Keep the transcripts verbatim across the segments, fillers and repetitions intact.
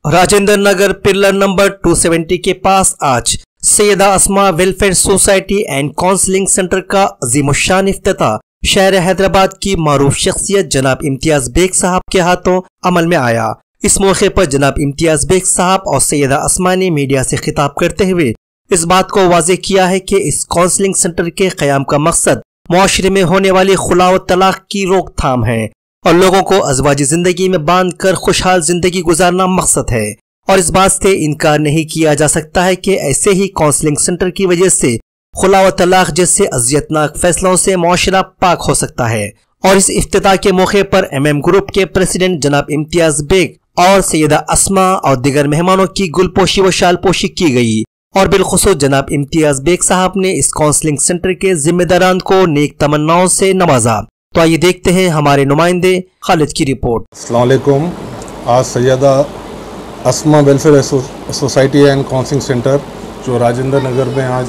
Rajendra Nagar pillar number दो सौ सत्तर के पास आज Syeda Asma welfare society and counselling centre का अजीमुशान इफ्तिताह शहर हैदराबाद की मारूफ शख्सियत जनाब इम्तियाज बेग साहब के हाथों अमल में आया। इस मौके पर जनाब इम्तियाज बेग साहब और सैयदा अस्मा ने मीडिया से खिताब करते हुए इस बात को वाज़ेह किया है कि इस काउंसलिंग सेंटर के क़याम का मकसद मुआशरे में होने वाली खुला व तलाक की रोकथाम है और लोगों को अज़वाजी जिंदगी में बांध कर खुशहाल जिंदगी गुजारना मकसद है। और इस बात से इनकार नहीं किया जा सकता है कि ऐसे ही काउंसलिंग सेंटर की वजह से खुला व तलाक जैसे अजियतनाक फैसलों से मुआशरा पाक हो सकता है। और इस इफ्तिताह के मौके पर एम एम ग्रुप के प्रेसिडेंट जनाब इम्तियाज बेग और सैयदा अस्मा और दीगर मेहमानों की गुलपोशी व शालपोशी की गई और बिलखुसूस जनाब इम्तियाज बेग साहब ने इस काउंसलिंग सेंटर के जिम्मेदारान को नेक तमन्नाओं से नवाजा। तो आइए देखते हैं हमारे नुमाइंदे खालिद की रिपोर्ट। अस्सलाम वालेकुम। आज Syeda Asma welfare society and counselling centre जो राजेंद्र नगर में आज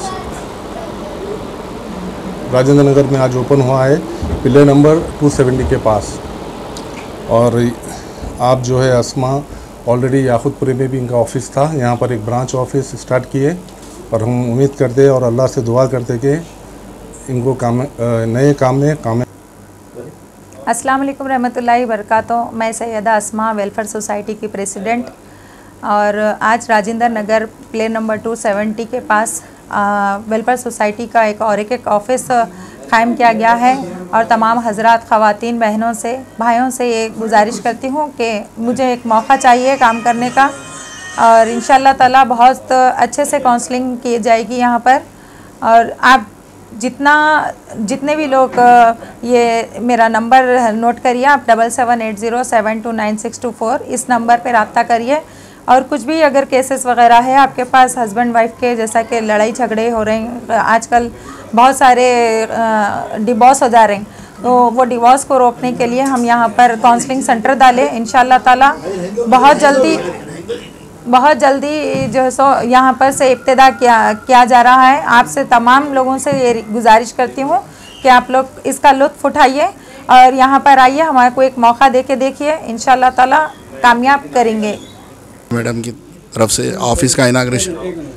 राजेंद्र नगर में आज ओपन हुआ है, पिलर नंबर दो सौ सत्तर के पास। और आप जो है अस्मा ऑलरेडी याकूतपुरी में भी इनका ऑफिस था, यहाँ पर एक ब्रांच ऑफिस स्टार्ट किए और हम उम्मीद करते और अल्लाह से दुआ करते कि इनको काम नए काम में काम। अस्सलाम वालेकुम रहमतुल्लाहि बरकातुहू। मैं सैयदा अस्मा वेलफेयर सोसाइटी की प्रेसिडेंट और आज राजेंद्र नगर प्ले नंबर दो सौ सत्तर के पास वेलफेयर सोसाइटी का एक और एक, एक ऑफिस कायम किया गया है। और तमाम हजरात ख़वातीन बहनों से भाइयों से ये गुजारिश करती हूँ कि मुझे एक मौका चाहिए काम करने का और इंशाअल्लाह ताला बहुत अच्छे से काउंसलिंग की जाएगी यहाँ पर। और आप जितना जितने भी लोग ये मेरा नंबर नोट करिए, आप double seven eight zero seven two nine six two four इस नंबर पर रब्ता करिए। और कुछ भी अगर केसेस वगैरह है आपके पास हस्बैंड वाइफ के, जैसा कि लड़ाई झगड़े हो रहे हैं, आजकल बहुत सारे डिवोर्स हो जा रहे हैं, तो वो डिवोर्स को रोकने के लिए हम यहाँ पर काउंसलिंग सेंटर डालें। इंशाअल्लाह ताला बहुत जल्दी बहुत जल्दी जो है सो यहाँ पर से इब्तिदा किया किया जा रहा है। आपसे तमाम लोगों से ये गुजारिश करती हूँ कि आप लोग इसका लुत्फ़ उठाइए और यहाँ पर आइए, हमारे को एक मौका दे के देखिए, इंशाअल्लाह ताला कामयाब करेंगे। मैडम की तरफ से ऑफिस का इनाग्रेशन।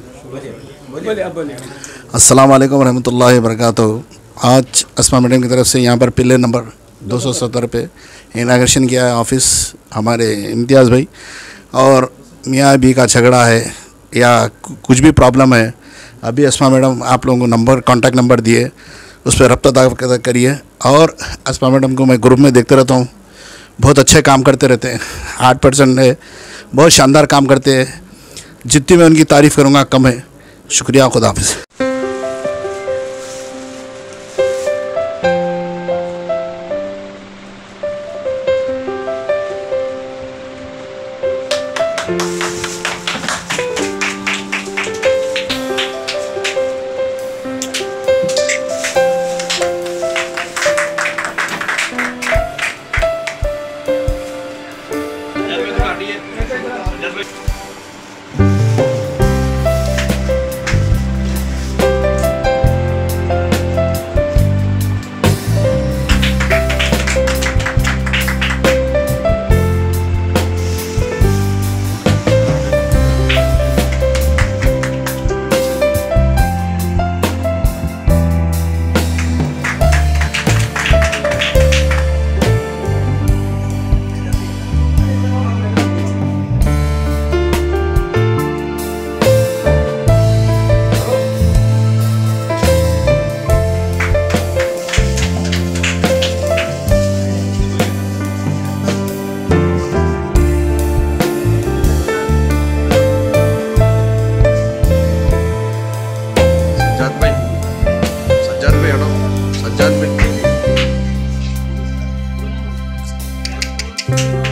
अस्सलाम वालेकुम रहमतुल्लाहि बरकातुहू। आज अस्मा मैडम की तरफ से यहाँ पर पिलर नंबर दो सौ सत्तर पे इनाग्रेशन किया है ऑफिस हमारे इम्तियाज़ भाई। और मियाँ भी का झगड़ा है या कुछ भी प्रॉब्लम है, अभी अस्मा मैडम आप लोगों को नंबर कॉन्टैक्ट नंबर दिए, उस पर रब्ता करिए। और अस्मा मैडम को मैं ग्रुप में देखते रहता हूँ, बहुत अच्छे काम करते रहते हैं, आठ परसेंट है, बहुत शानदार काम करते हैं। जितनी मैं उनकी तारीफ़ करूँगा कम है। शुक्रिया, खुदा हाफ़िज़। सज्जाद भाई